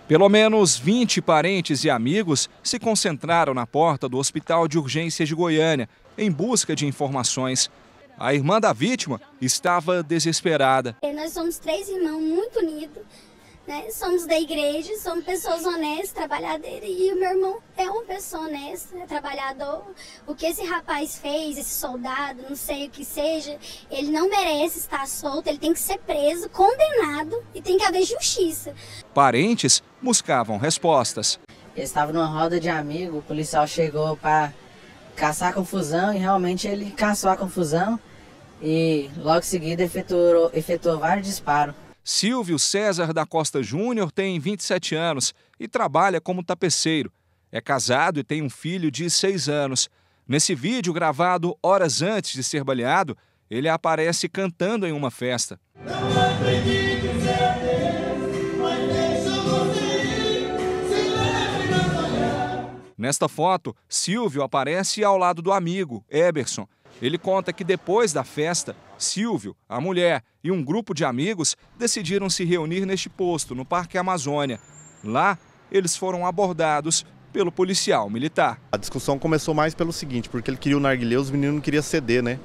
Pelo menos 20 parentes e amigos se concentraram na porta do Hospital de Urgências de Goiânia em busca de informações. A irmã da vítima estava desesperada. Nós somos 3 irmãos muito unidos, né? Somos da igreja, somos pessoas honestas, trabalhadeiras, e o meu irmão é uma pessoa honesta, é trabalhador. O que esse rapaz fez, esse soldado, não sei o que seja, ele não merece estar solto, ele tem que ser preso, condenado e tem que haver justiça. Parentes buscavam respostas. Ele estava numa roda de amigos, o policial chegou para caçar confusão e realmente ele caçou a confusão e logo em seguida efetuou vários disparos. Silvio César da Costa Júnior tem 27 anos e trabalha como tapeceiro. É casado e tem um filho de 6 anos. Nesse vídeo, gravado horas antes de ser baleado, ele aparece cantando em uma festa. Não acredito em ser Deus, mas deixa você ir, se leve na sonhar. Nesta foto, Silvio aparece ao lado do amigo, Eberson. Ele conta que depois da festa, Silvio, a mulher e um grupo de amigos decidiram se reunir neste posto, no Parque Amazônia. Lá, eles foram abordados pelo policial militar. A discussão começou mais pelo seguinte, porque ele queria o narguilé, os meninos não queriam ceder, né?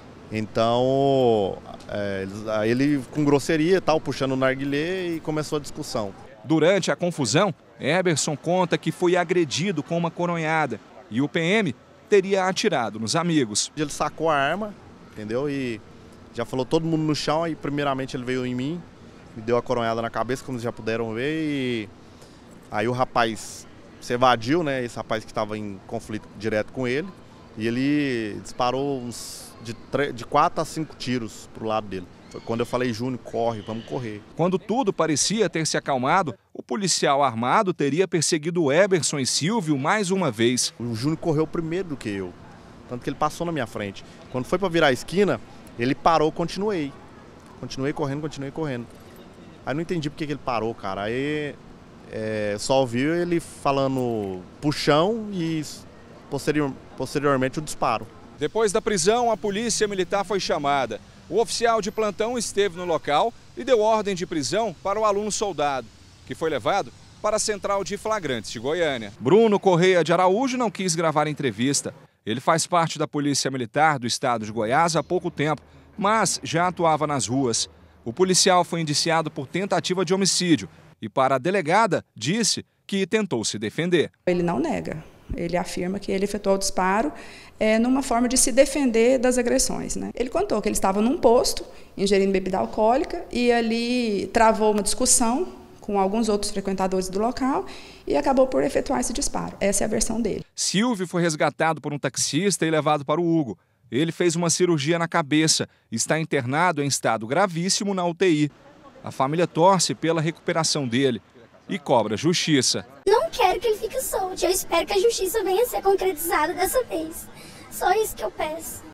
Então, aí ele com grosseria e tal, puxando o narguilé e começou a discussão. Durante a confusão, Eberson conta que foi agredido com uma coronhada e o PM teria atirado nos amigos. Ele sacou a arma, entendeu? E já falou todo mundo no chão, aí primeiramente ele veio em mim, me deu a coronhada na cabeça, como já puderam ver, e aí o rapaz se evadiu, né? Esse rapaz que estava em conflito direto com ele, e ele disparou de 4 a 5 tiros pro lado dele. Foi quando eu falei, Júnior, corre, vamos correr. Quando tudo parecia ter se acalmado, o policial armado teria perseguido Eberson e Silvio mais uma vez. O Júnior correu primeiro do que eu, tanto que ele passou na minha frente. Quando foi para virar a esquina, ele parou, continuei. Continuei correndo. Aí não entendi porque que ele parou, cara. Aí só ouviu ele falando puxão e posteriormente o disparo. Depois da prisão, a polícia militar foi chamada. O oficial de plantão esteve no local e deu ordem de prisão para o aluno soldado, que foi levado para a Central de Flagrantes de Goiânia. Bruno Correia de Araújo não quis gravar a entrevista. Ele faz parte da Polícia Militar do estado de Goiás há pouco tempo, mas já atuava nas ruas. O policial foi indiciado por tentativa de homicídio e, para a delegada, disse que tentou se defender. Ele não nega. Ele afirma que ele efetuou o disparo numa forma de se defender das agressões, né? Ele contou que ele estava num posto, ingerindo bebida alcoólica, e ali travou uma discussão com alguns outros frequentadores do local e acabou por efetuar esse disparo. Essa é a versão dele. Silvio foi resgatado por um taxista e levado para o Hugo. Ele fez uma cirurgia na cabeça e está internado em estado gravíssimo na UTI. A família torce pela recuperação dele e cobra justiça. Não quero que ele fique solto, eu espero que a justiça venha a ser concretizada dessa vez. Só isso que eu peço.